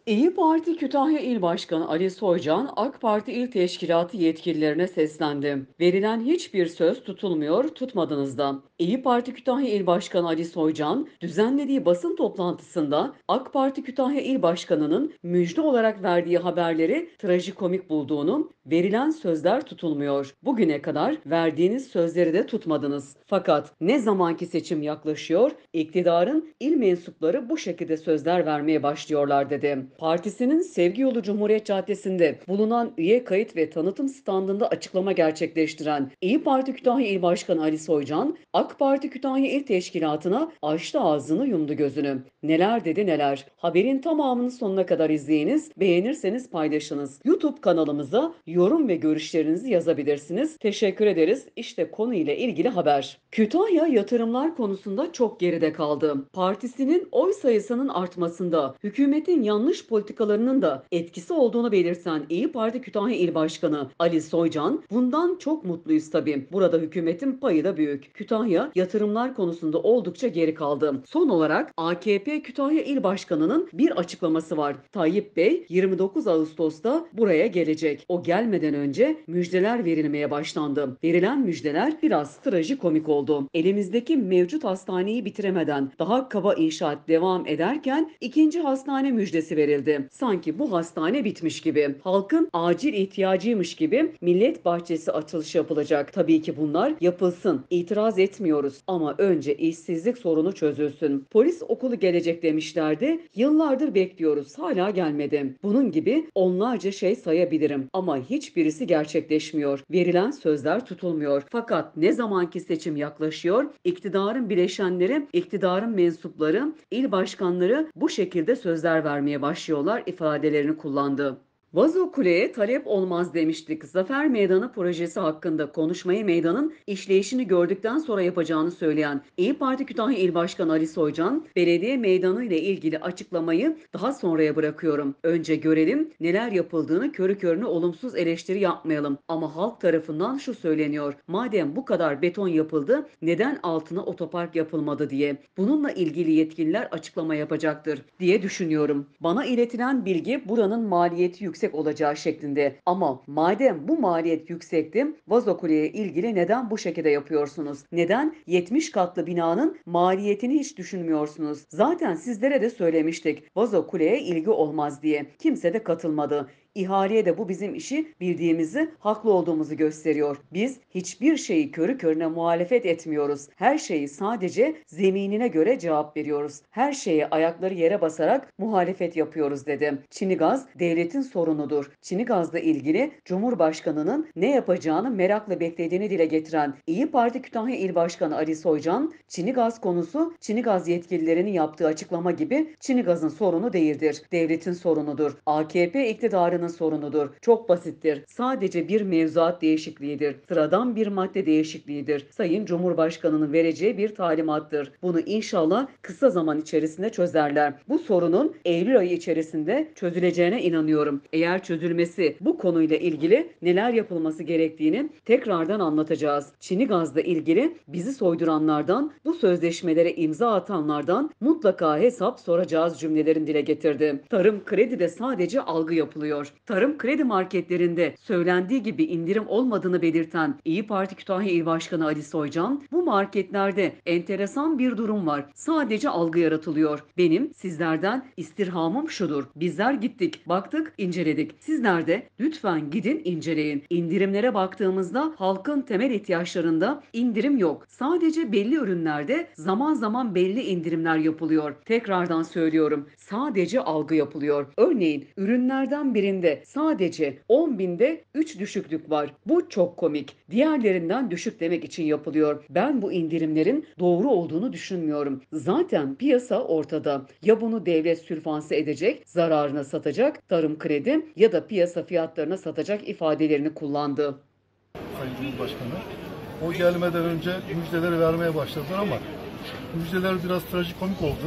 İyi Parti Kütahya İl Başkanı Ali Soycan, AK Parti İl Teşkilatı yetkililerine seslendi. Verilen hiçbir söz tutulmuyor, tutmadınız da. İyi Parti Kütahya İl Başkanı Ali Soycan, düzenlediği basın toplantısında AK Parti Kütahya İl Başkanı'nın müjde olarak verdiği haberleri trajikomik bulduğunu, verilen sözler tutulmuyor. Bugüne kadar verdiğiniz sözleri de tutmadınız. Fakat ne zamanki seçim yaklaşıyor, iktidarın il mensupları bu şekilde sözler vermeye başlıyorlar dedi. Partisinin Sevgi Yolu Cumhuriyet Caddesi'nde bulunan üye kayıt ve tanıtım standında açıklama gerçekleştiren İyi Parti Kütahya İl Başkanı Ali Soycan, AK Parti Kütahya İl Teşkilatı'na açtı ağzını yumdu gözünü. Neler dedi neler. Haberin tamamını sonuna kadar izleyiniz, beğenirseniz paylaşınız. YouTube kanalımıza yorum ve görüşlerinizi yazabilirsiniz. Teşekkür ederiz. İşte konu ile ilgili haber. Kütahya yatırımlar konusunda çok geride kaldı. Partisinin oy sayısının artmasında hükümetin yanlış politikalarının da etkisi olduğunu belirten İyi Parti Kütahya İl Başkanı Ali Soycan, bundan çok mutluyuz tabii. Burada hükümetin payı da büyük. Kütahya yatırımlar konusunda oldukça geri kaldı. Son olarak AKP Kütahya İl Başkanı'nın bir açıklaması var. Tayyip Bey 29 Ağustos'ta buraya gelecek. O gelmeden önce müjdeler verilmeye başlandı. Verilen müjdeler biraz trajikomik oldu. Elimizdeki mevcut hastaneyi bitiremeden daha kaba inşaat devam ederken ikinci hastane müjdesi verildi. Sanki bu hastane bitmiş gibi. Halkın acil ihtiyacıymış gibi millet bahçesi açılışı yapılacak. Tabii ki bunlar yapılsın. İtiraz etmiyoruz ama önce işsizlik sorunu çözülsün. Polis okulu gelecek demişlerdi. Yıllardır bekliyoruz. Hala gelmedi. Bunun gibi onlarca şey sayabilirim ama hiçbirisi gerçekleşmiyor. Verilen sözler tutulmuyor. Fakat ne zamanki seçim yaklaşıyor, iktidarın bileşenleri, iktidarın mensupları, il başkanları bu şekilde sözler vermeye başlıyorlar ifadelerini kullandı. Vazo Kule'ye talep olmaz demiştik. Zafer Meydanı projesi hakkında konuşmayı meydanın işleyişini gördükten sonra yapacağını söyleyen İyi Parti Kütahya İl Başkanı Ali Soycan, belediye meydanı ile ilgili açıklamayı daha sonraya bırakıyorum. Önce görelim neler yapıldığını, körü körüne olumsuz eleştiri yapmayalım. Ama halk tarafından şu söyleniyor. Madem bu kadar beton yapıldı, neden altına otopark yapılmadı diye. Bununla ilgili yetkililer açıklama yapacaktır diye düşünüyorum. Bana iletilen bilgi buranın maliyeti yüksek olacağı şeklinde. Ama madem bu maliyet yüksekti, Vazo Kule'ye ilgili neden bu şekilde yapıyorsunuz? Neden 70 katlı binanın maliyetini hiç düşünmüyorsunuz? Zaten sizlere de söylemiştik. Vazo Kule'ye ilgi olmaz diye. Kimse de katılmadı. İhaleye de bu bizim işi bildiğimizi, haklı olduğumuzu gösteriyor. Biz hiçbir şeyi körü körüne muhalefet etmiyoruz. Her şeyi sadece zeminine göre cevap veriyoruz. Her şeye ayakları yere basarak muhalefet yapıyoruz dedi. Çinigaz devletin sorunudur. Çinigaz'la ilgili Cumhurbaşkanı'nın ne yapacağını merakla beklediğini dile getiren İyi Parti Kütahya İl Başkanı Ali Soycan, Çinigaz konusu Çinigaz yetkililerinin yaptığı açıklama gibi Çinigaz'ın sorunu değildir. Devletin sorunudur. AKP iktidarının sorunudur. Çok basittir. Sadece bir mevzuat değişikliğidir. Sıradan bir madde değişikliğidir. Sayın Cumhurbaşkanı'nın vereceği bir talimattır. Bunu inşallah kısa zaman içerisinde çözerler. Bu sorunun Eylül ayı içerisinde çözüleceğine inanıyorum. Eğer çözülmesi bu konuyla ilgili neler yapılması gerektiğini tekrardan anlatacağız. Çinigaz'la ilgili bizi soyduranlardan, bu sözleşmelere imza atanlardan mutlaka hesap soracağız cümlelerini dile getirdi. Tarım kredide sadece algı yapılıyor. Tarım kredi marketlerinde söylendiği gibi indirim olmadığını belirten İyi Parti Kütahya İl Başkanı Ali Soycan, bu marketlerde enteresan bir durum var. Sadece algı yaratılıyor. Benim sizlerden istirhamım şudur. Bizler gittik, baktık, inceledik. Sizler de lütfen gidin inceleyin. İndirimlere baktığımızda halkın temel ihtiyaçlarında indirim yok. Sadece belli ürünlerde zaman zaman belli indirimler yapılıyor. Tekrardan söylüyorum. Sadece algı yapılıyor. Örneğin ürünlerden birinde sadece 10.000'de 3 düşüklük var. Bu çok komik. Diğerlerinden düşük demek için yapılıyor. Ben bu indirimlerin doğru olduğunu düşünmüyorum. Zaten piyasa ortada. Ya bunu devlet sülfanse edecek, zararına satacak, tarım kredi ya da piyasa fiyatlarına satacak ifadelerini kullandı. Sayın Cumhurbaşkanı, o gelmeden önce müjdeleri vermeye başladılar ama müjdeler biraz trajikomik oldu.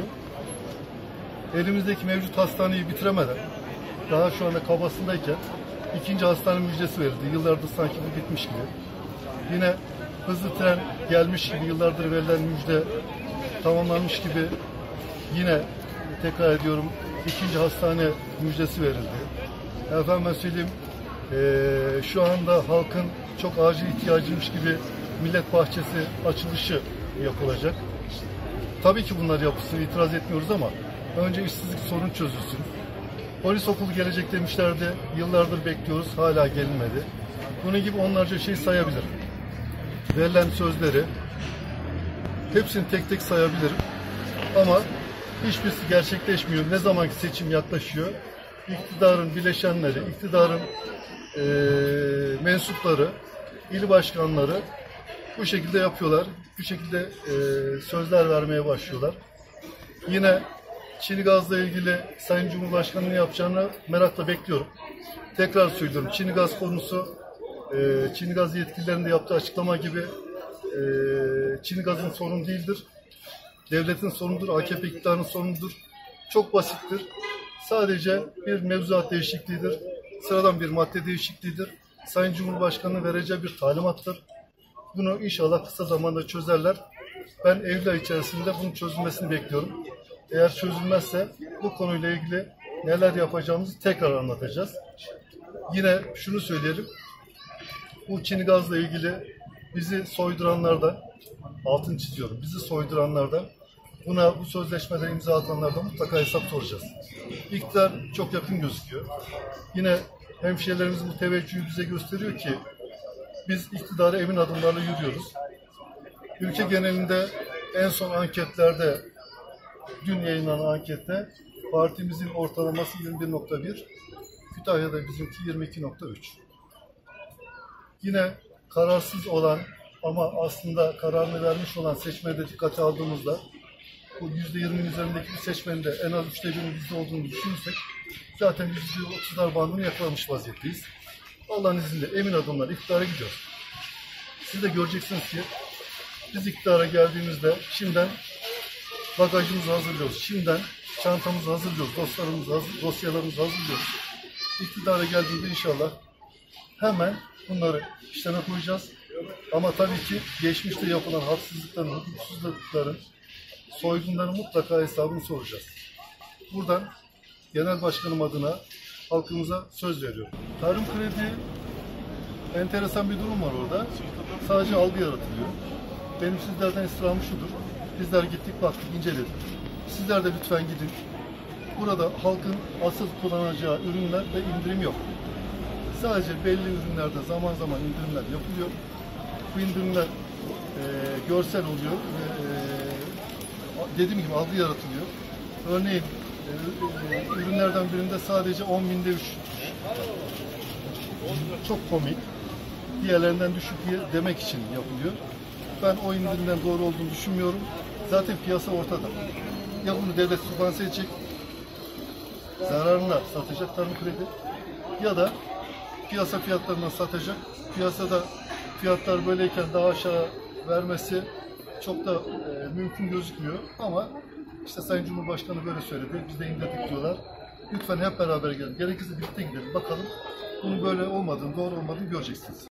Elimizdeki mevcut hastaneyi bitiremeden, daha şu anda kabasındayken ikinci hastane müjdesi verildi. Yıllardır sanki bu bitmiş gibi. Yine hızlı tren gelmiş gibi, yıllardır verilen müjde tamamlanmış gibi, yine tekrar ediyorum ikinci hastane müjdesi verildi. Efendim söyleyeyim, şu anda halkın çok acil ihtiyacıymış gibi millet bahçesi açılışı yapılacak. Tabii ki bunlar yapılsın, itiraz etmiyoruz ama önce işsizlik sorun çözülsün. Polis okulu gelecek demişlerdi, yıllardır bekliyoruz, hala gelinmedi. Bunun gibi onlarca şey sayabilirim. Verilen sözleri, hepsini tek tek sayabilirim. Ama hiçbirisi gerçekleşmiyor. Ne zamanki seçim yaklaşıyor, iktidarın bileşenleri, iktidarın mensupları, il başkanları bu şekilde yapıyorlar. Bu şekilde sözler vermeye başlıyorlar. Yine Çin gazla ilgili Sayın Cumhurbaşkanı'nın yapacağını merakla bekliyorum. Tekrar söylüyorum, Çin gaz konusu, Çin gaz yetkililerinin de yaptığı açıklama gibi Çin gazın sorunu değildir. Devletin sorunudur, AKP iktidarının sorunudur. Çok basittir. Sadece bir mevzuat değişikliğidir. Sıradan bir madde değişikliğidir. Sayın Cumhurbaşkanı'nın vereceği bir talimattır. Bunu inşallah kısa zamanda çözerler. Ben Eylül ayı içerisinde bunun çözülmesini bekliyorum. Eğer çözülmezse bu konuyla ilgili neler yapacağımızı tekrar anlatacağız. Yine şunu söyleyelim. Bu Çin gazla ilgili bizi soyduranlardan, altını çiziyorum, bizi soyduranlardan, bu sözleşmede imza atanlardan mutlaka hesap soracağız. İktidar çok yakın gözüküyor. Yine hemşehrilerimiz bu teveccühü bize gösteriyor ki biz iktidara emin adımlarla yürüyoruz. Ülke genelinde en son anketlerde, dün yayınlanan ankette partimizin ortalaması 21.1, Kütahya'da bizimki 22.3. Yine kararsız olan ama aslında kararını vermiş olan seçmeni de dikkate aldığımızda bu %20'nin üzerindeki bir seçmenin de en az 1/3'inin bizde olduğunu düşünürsek zaten %30'lar bandını yakalamış vaziyetteyiz. Allah'ın izniyle emin adımlar iktidara gidiyoruz. Siz de göreceksiniz ki biz iktidara geldiğimizde şimdiden bagajımızı hazırlıyoruz. Şimdiden çantamızı hazırlıyoruz. Dosyalarımızı hazırlıyoruz. İktidara geldiğinde inşallah hemen bunları işleme koyacağız. Ama tabii ki geçmişte yapılan haksızlıkların, hukuksuzlukların, soygunların mutlaka hesabını soracağız. Buradan Genel Başkanım adına halkımıza söz veriyorum. Tarım kredi, enteresan bir durum var orada. Sadece algı yaratılıyor. Benim sizlerden istirhamım şudur. Bizler gittik, baktık, inceledik. Sizler de lütfen gidin. Burada halkın asıl kullanacağı ürünlerde indirim yok. Sadece belli ürünlerde zaman zaman indirimler yapılıyor. Bu indirimler görsel oluyor ve dediğim gibi algı yaratılıyor. Örneğin ürünlerden birinde sadece 10.000'de 3. Çok komik. Diğerlerinden düşük demek için yapılıyor. Ben o indirimden doğru olduğunu düşünmüyorum. Zaten piyasa ortada. Ya bunu devlet sübvanse edecek, zararına satacak tarım kredi, ya da piyasa fiyatlarından satacak. Piyasada fiyatlar böyleyken daha aşağı vermesi çok da mümkün gözükmüyor. Ama işte Sayın Cumhurbaşkanı böyle söyledi. Biz de indirdik diyorlar. Lütfen hep beraber gelin. Gerekirse birlikte gidelim. Bakalım bunun böyle olmadığını, doğru olmadığını göreceksiniz.